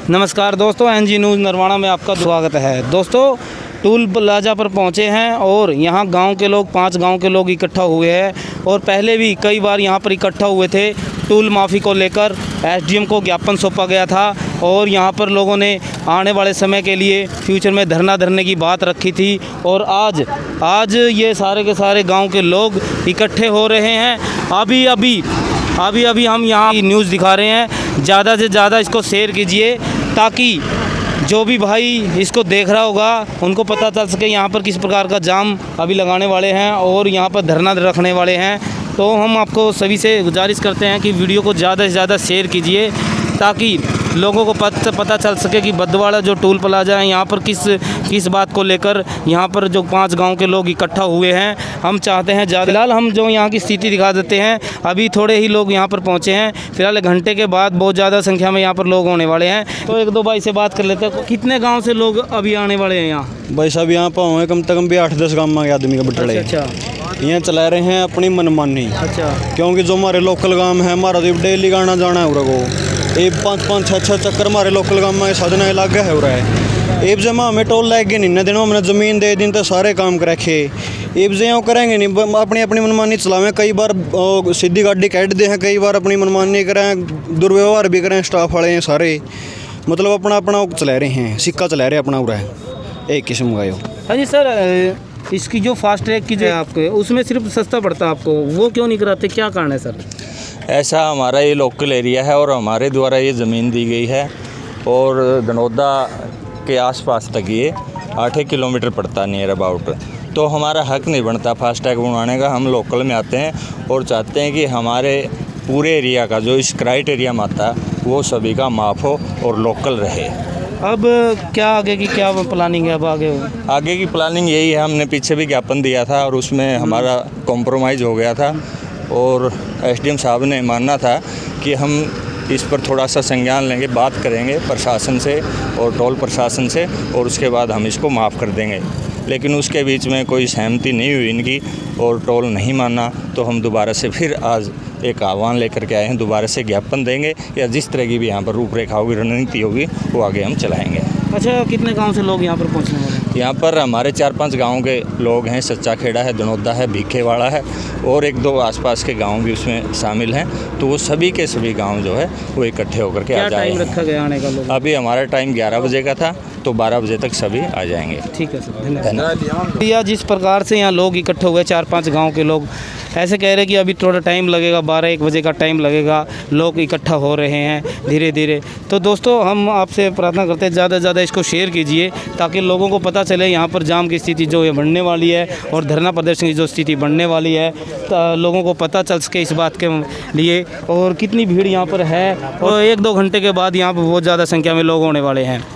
नमस्कार दोस्तों, NG news Narwana में आपका स्वागत है। दोस्तों, टूल प्लाजा पर पहुंचे हैं और यहां गांव के लोग 5 गांव के लोग इकट्ठा हुए हैं और पहले भी कई बार यहां पर इकट्ठा हुए थे। टूल माफ़ी को लेकर एसडीएम को ज्ञापन सौंपा गया था और यहां पर लोगों ने आने वाले समय के लिए फ्यूचर में धरना धरने की बात रखी थी और आज ये सारे के सारे गाँव के लोग इकट्ठे हो रहे हैं। अभी हम यहाँ न्यूज़ दिखा रहे हैं। ज़्यादा से ज़्यादा इसको शेयर कीजिए ताकि जो भी भाई इसको देख रहा होगा उनको पता चल सके यहाँ पर किस प्रकार का जाम अभी लगाने वाले हैं और यहाँ पर धरना रखने वाले हैं। तो हम आपको सभी से गुजारिश करते हैं कि वीडियो को ज़्यादा से ज़्यादा शेयर कीजिए ताकि लोगों को पता चल सके कि बद्दवाड़ा जो टूल प्लाजा है यहाँ पर किस बात को लेकर यहाँ पर जो 5 गांव के लोग इकट्ठा हुए हैं। हम चाहते हैं फिलहाल हम जो यहाँ की स्थिति दिखा देते हैं। अभी थोड़े ही लोग यहाँ पर पहुँचे हैं। फिलहाल 1 घंटे के बाद बहुत ज़्यादा संख्या में यहाँ पर लोग होने वाले हैं। तो 1-2 भाई से बात कर लेते हैं। कितने गाँव से लोग अभी आने वाले हैं यहाँ? भाई साहब यहाँ पर हुए कम से कम भी 8-10 गाँव में आदमी का बटड़े। अच्छा, यहाँ चला रहे हैं अपनी मनमानी। अच्छा, क्योंकि जो हमारे लोकल गांव है, हमारा तो डेली गाना जाना है उरा ये 5-5, 6-6 चक्कर हमारे लोकल गांव में साधना इलाका है उरा है। एब जमा हमें टोल लग गए नहीं, दिन हमने ज़मीन दे दिन तो सारे काम कर रखे। एब जे करेंगे नहीं, अपनी मनमानी चलावें। कई बार सीधी गाड़ी कैट दे हैं, कई बार अपनी मनमानी करें, दुर्व्यवहार भी करें। स्टाफ वाले हैं सारे, मतलब अपना चला रहे हैं, सिक्का चला रहे अपना उरा है एक किस्म का। हाँ जी सर, इसकी जो फास्ट ट्रैक की जो है आपको उसमें सिर्फ सस्ता पड़ता है आपको, वो क्यों नहीं कराते? क्या कारण है सर? ऐसा हमारा ये लोकल एरिया है और हमारे द्वारा ये ज़मीन दी गई है और धनौदा के आसपास तक ये 8 किलोमीटर पड़ता नियर अबाउट। तो हमारा हक नहीं बनता फास्ट टैग बनवाने का। हम लोकल में आते हैं और चाहते हैं कि हमारे पूरे एरिया का जो इस क्राइटेरिया में आता है वो सभी का माफ़ हो और लोकल रहे। अब क्या आगे की क्या प्लानिंग है? अब आगे की प्लानिंग यही है। हमने पीछे भी ज्ञापन दिया था और उसमें हमारा कॉम्प्रोमाइज़ हो गया था और एसडीएम साहब ने मानना था कि हम इस पर थोड़ा सा संज्ञान लेंगे, बात करेंगे प्रशासन से और टोल प्रशासन से और उसके बाद हम इसको माफ़ कर देंगे। लेकिन उसके बीच में कोई सहमति नहीं हुई इनकी और टोल नहीं माना, तो हम दोबारा से फिर आज एक आह्वान लेकर के आए हैं। दोबारा से ज्ञापन देंगे या जिस तरह की भी यहाँ पर रूपरेखा होगी, रणनीति होगी, वो आगे हम चलाएँगे। अच्छा, कितने गांव से लोग यहाँ पर पहुँचने वाले हैं? यहाँ पर हमारे 4-5 गांव के लोग हैं। सच्चा खेड़ा है, धनौदा है, भीखेवाड़ा है और 1-2 आसपास के गांव भी उसमें शामिल हैं। तो वो सभी के सभी गांव जो है वो इकट्ठे होकर के आ जाएंगे। क्या टाइम रखा गया आने का? लोग अभी हमारा टाइम 11 बजे का था, तो 12 बजे तक सभी आ जाएंगे। ठीक है सर, धन्यवाद। जिस प्रकार से यहाँ लोग इकट्ठे हुए 4-5 गाँव के लोग ऐसे कह रहे हैं कि अभी थोड़ा टाइम लगेगा, 12-1 बजे का टाइम लगेगा। लोग इकट्ठा हो रहे हैं धीरे धीरे। तो दोस्तों, हम आपसे प्रार्थना करते हैं ज़्यादा से ज़्यादा इसको शेयर कीजिए ताकि लोगों को पता चले यहाँ पर जाम की स्थिति जो है बढ़ने वाली है और धरना प्रदर्शन की जो स्थिति बढ़ने वाली है, तो लोगों को पता चल सके इस बात के लिए। और कितनी भीड़ यहाँ पर है और 1-2 घंटे के बाद यहाँ पर बहुत ज़्यादा संख्या में लोग होने वाले हैं।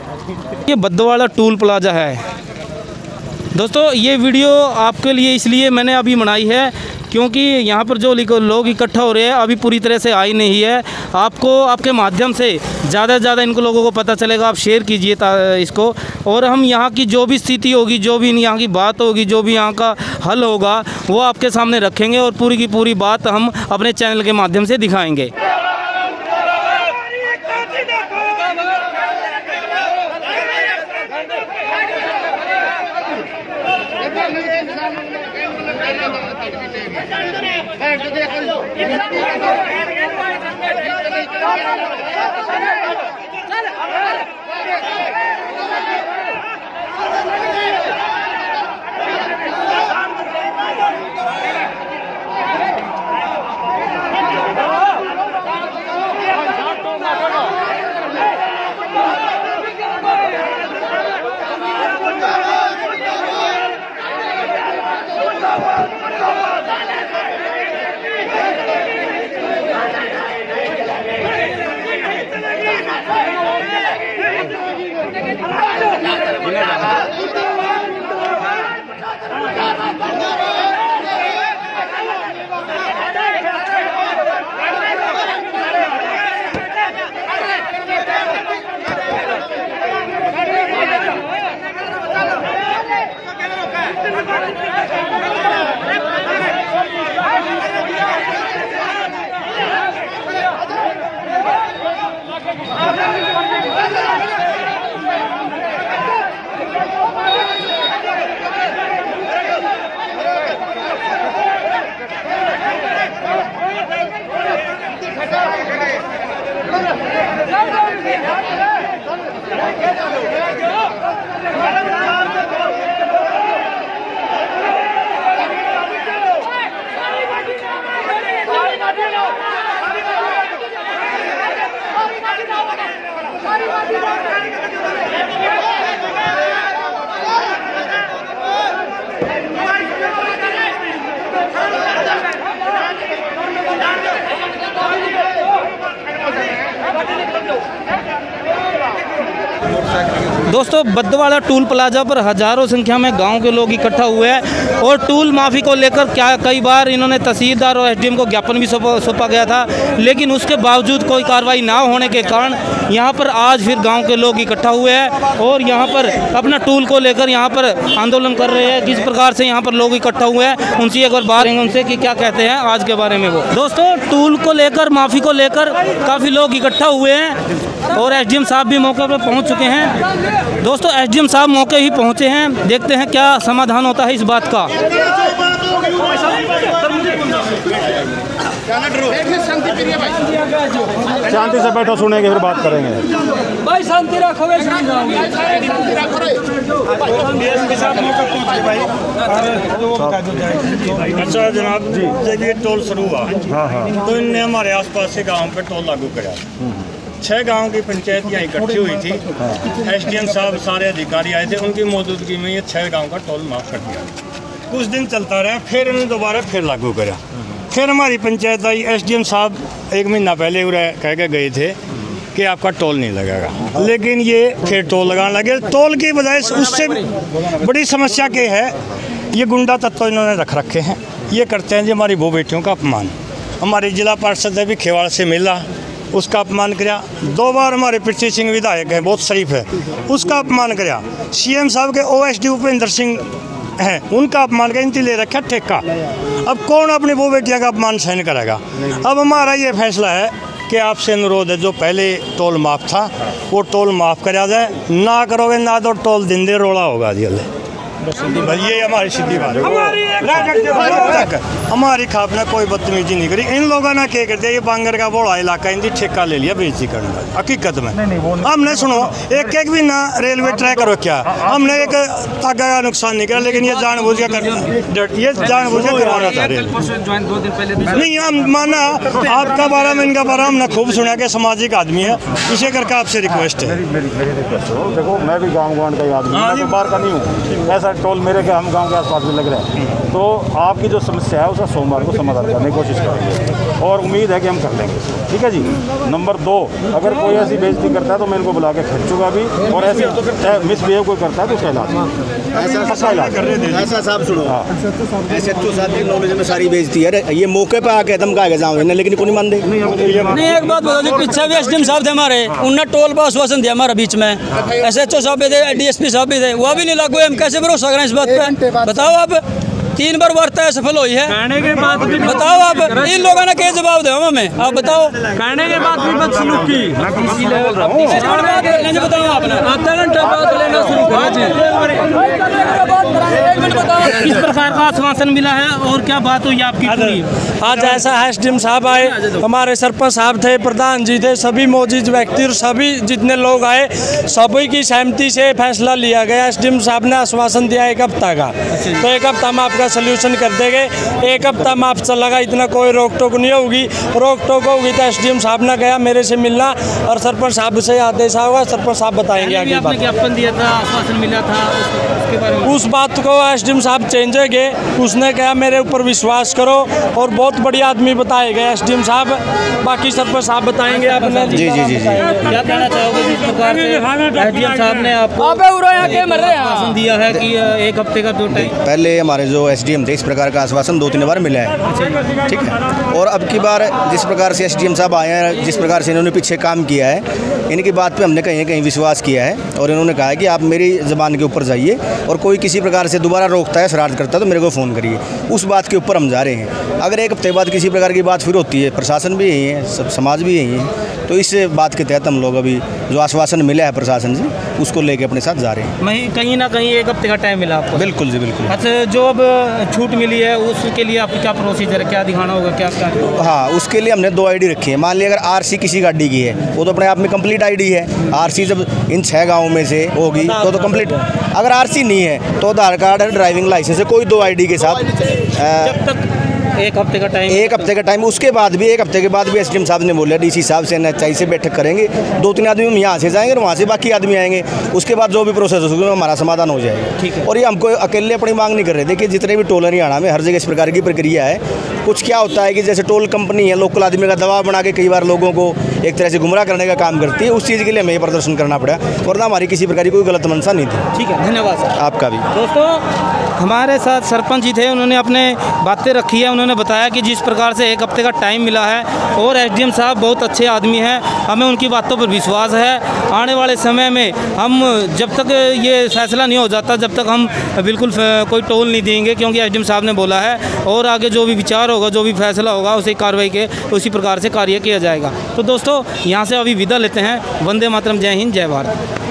ये बद्दवाड़ा टूल प्लाजा है। दोस्तों, ये वीडियो आपके लिए इसलिए मैंने अभी बनाई है क्योंकि यहाँ पर जो लोग इकट्ठा हो रहे हैं अभी पूरी तरह से आई नहीं है। आपको आपके माध्यम से ज़्यादा से ज़्यादा इनको लोगों को पता चलेगा। आप शेयर कीजिए इसको और हम यहाँ की जो भी स्थिति होगी, जो भी यहाँ की बात होगी, जो भी यहाँ का हल होगा वो आपके सामने रखेंगे और पूरी की पूरी बात हम अपने चैनल के माध्यम से दिखाएँगे। दोस्तों बद्दवाड़ा टूल प्लाजा पर हजारों संख्या में गांव के लोग इकट्ठा हुए हैं और टूल माफ़ी को लेकर कई बार इन्होंने तहसीलदार और एसडीएम को ज्ञापन भी सौंपा गया था, लेकिन उसके बावजूद कोई कार्रवाई ना होने के कारण यहां पर आज फिर गांव के लोग इकट्ठा हुए हैं और यहां पर अपना टूल को लेकर यहां पर आंदोलन कर रहे हैं। जिस प्रकार से यहां पर लोग इकट्ठा हुए हैं उनसे एक बार बात करेंगे उनसे कि क्या कहते हैं आज के बारे में वो। दोस्तों टूल को लेकर माफ़ी को लेकर काफ़ी लोग इकट्ठा हुए हैं और एसडीएम साहब भी मौके पर पहुँच चुके हैं। दोस्तों एसडीएम साहब मौके ही पहुंचे हैं, देखते हैं क्या समाधान होता है इस बात का। शांति से बैठो, सुनेंगे फिर बात करेंगे। भाई शांति रखो, अच्छा जनाब जी, जब ये टोल शुरू हुआ तो इनने हमारे आसपास से गांव पे टोल लागू कराया। 6 गांव की पंचायत यहाँ इकट्ठी हुई थी, एसडीएम साहब सारे अधिकारी आए थे, उनकी मौजूदगी में ये 6 गांव का टोल माफ़ कर दिया। कुछ दिन चलता रहा, फिर इन्होंने दोबारा फिर लागू करा। फिर हमारी पंचायत आई, एसडीएम साहब 1 महीना पहले कह के गए थे कि आपका टोल नहीं लगेगा, लेकिन ये फिर टोल लगाने लगे। टोल की बजाय उससे बड़ी समस्या क्या है, ये गुंडा तत्व इन्होंने रख रखे हैं। ये करते हैं जी हमारी वो बेटियों का अपमान। हमारे जिला पार्षद भी खेवाड़ से मिला, उसका अपमान किया। 2 बार हमारे पृथ्वी सिंह विधायक हैं, बहुत शरीफ है, उसका अपमान किया। सीएम साहब के ओएसडी भूपेंद्र सिंह हैं, उनका अपमान किया। इनकी ले रखा ठेका। अब कौन अपनी वो बेटियां का अपमान सहन करेगा। अब हमारा ये फैसला है कि आपसे अनुरोध है, जो पहले टोल माफ़ था वो टोल माफ़ कराया जाए। ना करोगे ना तो टोल दिन दे रोड़ा होगा जी। ये हमारी सीधी बात है। हमारी खाप ने कोई बदतमीजी नहीं करी। इन लोगों ने क्या करते, ये बांगर का बड़ा इलाका इनकी ठेका ले लिया बेइज्जती करने वाली। हकीकत में हमने सुनो एक भी ना रेलवे ट्रैक रोका, हमने एक तागा का नुकसान नहीं करा, लेकिन ये जानबूझ के करवाना था नहीं। हम माना आपका बारा में इनका बारा हमने खूब सुना कि सामाजिक आदमी है, इसे करके आपसे रिक्वेस्ट है। देखो मैं भी गाँव का आदमी हूँ, बाहर का नहीं हूँ। ऐसा टोल मेरे के हम गांव के आसपास में लग रहा है, तो आपकी जो समस्या है उसका सोमवार को समाधान करने की कोशिश करेंगे और उम्मीद है कि हम कर लेंगे। ठीक है जी। नंबर 2, अगर कोई ऐसी बेइज्जती करता है तो मैं इनको बुला के खींचूंगा भी, और ऐसे मिसबिहेव कोई करता है तो उसका इलाज ऐसा साहब सुनो, ऐसे तो साथ ही नॉलेज में सारी बेइज्जती है। ये मौके पर आके दम का जाओ, लेकिन कोई नहीं मान दे। नहीं एक बात बताओ जी, पीछे भी एसडीएम साहब थे हमारे, उन्होंने टोल पर आश्वासन दिया हमारे बीच में। एसएचओ साहब भी थे, डीएसपी साहब भी थे, वो भी नहीं लागू है। हम कैसे भरोसा करें इस बात पे? बताओ आप। 3 बार वार्ता सफल हुई है, कहने के बाद भी बताओ आप इन लोगों ने क्या जवाब दे हमें, आप बताओ। कहने के बाद भी बदसलूकी बताओ आपने, आधा घंटा बाद लेना शुरू किस प्रकार का आश्वासन मिला है और क्या बात हुई आपकी पूरी? आज ऐसा है, एसडीएम साहब आए, हमारे सरपंच साहब थे, प्रधान जी थे, सभी मौजूद व्यक्ति और सभी जितने लोग आए, सभी की सहमति से फैसला लिया गया। एसडीएम साहब ने आश्वासन दिया 1 हफ्ता का, तो 1 हफ्ता में आपका सल्यूशन कर देंगे। 1 हफ्ता में आप चलेगा, इतना कोई रोक टोक नहीं होगी। रोक टोक होगी तो एसडीएम साहब ने गया मेरे से मिलना और सरपंच साहब से आदेश होगा, सरपंच साहब बताएंगे आगे बात। ज्ञापन दिया था, आश्वासन मिला था, उसके बारे में उस बात को एसडीएम साहब चेंज है गए। उसने कहा मेरे ऊपर विश्वास करो, और बहुत बढ़िया आदमी बताए गए एसडीएम साहब, बाकी सरपंच साहब बताएंगे आपने। जी जी जी क्या कहना चाहोगे जिस प्रकार से एसडीएम साहब ने आपको आश्वासन दिया है कि 1 हफ्ते का जो टाइम? पहले हमारे जो एसडीएम थे इस प्रकार का आश्वासन 2-3 बार मिला है, ठीक है। और अब की बार जिस प्रकार से एसडीएम साहब आए हैं, जिस प्रकार से इन्होंने पीछे काम किया है, इनकी बात पे हमने कहीं ना कहीं विश्वास किया है और इन्होंने कहा है कि आप मेरी ज़बान के ऊपर जाइए और कोई किसी प्रकार से दोबारा रोकता है, शरारत करता है तो मेरे को फ़ोन करिए। उस बात के ऊपर हम जा रहे हैं। अगर एक हफ्ते बाद किसी प्रकार की बात फिर होती है, प्रशासन भी यही है, सब समाज भी यही है, तो इस बात के तहत हम लोग अभी जो आश्वासन मिला है प्रशासन से उसको लेके अपने साथ जा रहे हैं। मैं कहीं ना कहीं एक हफ्ते का टाइम मिला आपको? बिल्कुल जी, बिल्कुल। अच्छा, जो अब छूट मिली है उसके लिए आपको क्या प्रोसीजर है, क्या दिखाना होगा, क्या क्या? हाँ, उसके लिए हमने 2 ID रखी है। मान लिया अगर आरसी किसी गाड़ी की है वो तो अपने आप में कंप्लीट ID है। आरसी जब इन 6 गाँव में से होगी तो कंप्लीट। अगर आरसी नहीं है तो आधार कार्ड है, ड्राइविंग लाइसेंस है, कोई 2 ID के साथ जब तक एक हफ्ते का टाइम, एक हफ्ते का टाइम। उसके बाद भी एक हफ्ते के बाद भी एसडीएम साहब ने बोला डीसी साहब से NHI से बैठक करेंगे, 2-3 आदमी हम यहाँ से जाएंगे और वहाँ से बाकी आदमी आएंगे। उसके बाद जो भी प्रोसेस होगा हमारा समाधान हो जाएगा। ठीक है। और ये हमको अकेले अपनी मांग नहीं कर रहे थे कि जितने भी टोल हरियाणा में हर जगह इस प्रकार की प्रक्रिया है। कुछ क्या होता है कि जैसे टोल कंपनी है, लोकल आदमी का दबाव बना के कई बार लोगों को एक तरह से गुमराह करने का काम करती है। उस चीज़ के लिए हमें ये प्रदर्शन करना पड़ा, वरना हमारी किसी प्रकार की कोई गलत मंशा नहीं थी। ठीक है, धन्यवाद सर। आपका भी। दोस्तों, हमारे साथ सरपंच जी थे, उन्होंने अपने बातें रखी है। उन्होंने बताया कि जिस प्रकार से एक हफ्ते का टाइम मिला है और एसडीएम साहब बहुत अच्छे आदमी हैं, हमें उनकी बातों पर विश्वास है। आने वाले समय में हम जब तक ये फैसला नहीं हो जाता जब तक हम बिल्कुल कोई टोल नहीं देंगे, क्योंकि एसडीएम साहब ने बोला है। और आगे जो भी विचार होगा, जो भी फैसला होगा, उसी कार्रवाई के उसी प्रकार से कार्य किया जाएगा। तो दोस्तों, यहाँ से अभी विदा लेते हैं। वंदे मातरम, जय हिंद, जय भारत।